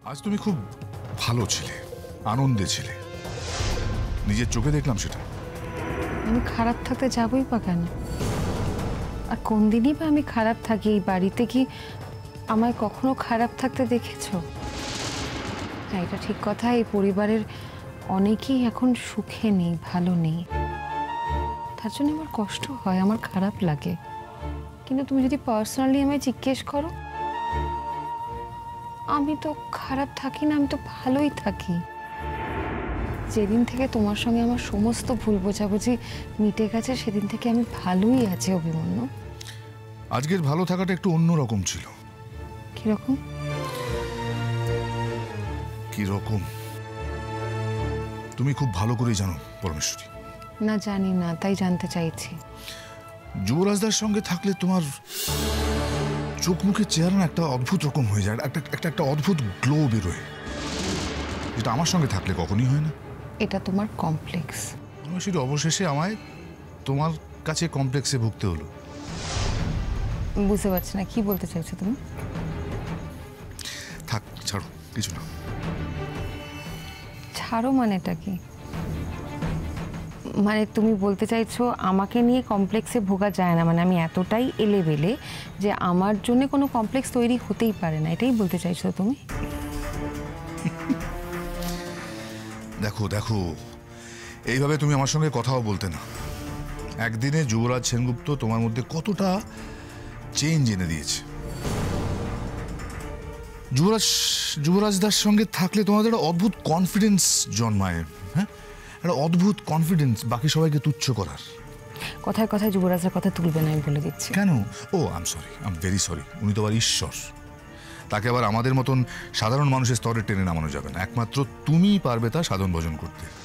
আজ তুমি খুব ভালো ছিলে, আনন্দে ছিলে, নিজের চোখে দেখলাম সেটা। আমি খারাপ থাকতে যাবই বা কেন? আর কোন দিনই বা আমি খারাপ থাকি? এই বাড়িতে কি আমায় কখনো খারাপ থাকতে দেখেছো? হ্যাঁ, এটা ঠিক কথা, এই পরিবারের অনেকেই এখন সুখে নেই, ভালো নেই। তার জন্য আমার কষ্ট হয়, আমার খারাপ লাগে। কিন্তু তুমি যদি পার্সোনালি আমায় জিজ্ঞেস করো, আমি তো খারাপ থাকি না, আমি তো ভালোই থাকি। যেদিন থেকে তোমার সঙ্গে আমার সমস্ত ভুল বোঝাবুঝি মিটে গেছে, সেদিন থেকে আমি ভালোই আছি অভিমন্যু। আজকের ভালো থাকাটা একটু অন্যরকম ছিল। কিরকম? কিরকম তুমি খুব ভালো করেই জানো পরমেশ্বরী। না, জানি না, তাই জানতে চাইছি। যুবরাজদার সঙ্গে থাকলে তোমার চোখ মুখের চেহারা একটা অদ্ভুত রকম হয়ে যায়, একটা অদ্ভুত গ্লো বেরোয়, যেটা আমার সঙ্গে থাকলে কখনই হয় না। এটা তোমার কমপ্লেক্স। পরমেশ্বরী, অবশেষে আমায় তোমার কাছে কমপ্লেক্সে ভুগতে হলো। বুঝতে পারছি না কি বলতে চাইছো তুমি। থাক, ছাড়ো, কিছু না। ছাড়ো মানেটা কি? মানে তুমি বলতে চাইছো আমাকে নিয়ে কমপ্লেক্সে ভোগা যায় না, মানে আমি এতটাই এলেবেলে যে আমার জন্য কোনো কমপ্লেক্স তৈরি হতেই পারে না, এটাই বলতে চাইছো তুমি? দেখো দেখো, এইভাবে তুমি আমার সঙ্গে কথাও বলতে না। একদিনে যুবরাজ সেনগুপ্ত তোমার মধ্যে কতটা চেঞ্জ এনে দিয়েছে। যুবরাজদার সঙ্গে থাকলে তোমাদের একটা অদ্ভুত কনফিডেন্স জন্মায়। হ্যাঁ, একটা অদ্ভুত কনফিডেন্স বাকি সবাইকে তুচ্ছ করার। কথায় কথায় যুবরাজের কথা তুলবে না, আমি বলে দিচ্ছি। কেন? Oh I am very sorry. উনি তো আবার ঈশ্বর, তাকে আবার আমাদের মতন সাধারণ মানুষের স্তরে টেনে নামানো যাবে না। একমাত্র তুমিই পারবে তা সাধন ভজন করতে।